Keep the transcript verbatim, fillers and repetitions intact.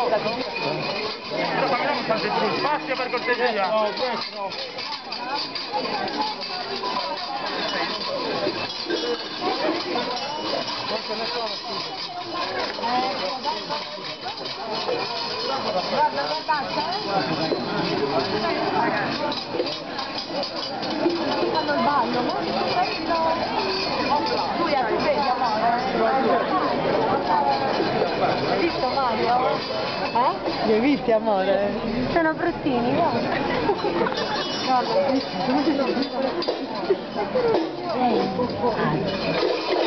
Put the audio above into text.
Però facciamo un tanto più spazio per cortesia. No, questo no. Non ce ne sono scusa. Guarda, guardate, fanno il ballo, ma lui ha tu vedi, amore? Hai visto Mario? Eh? Li hai visti, amore? Sono bruttini, guarda. Guarda,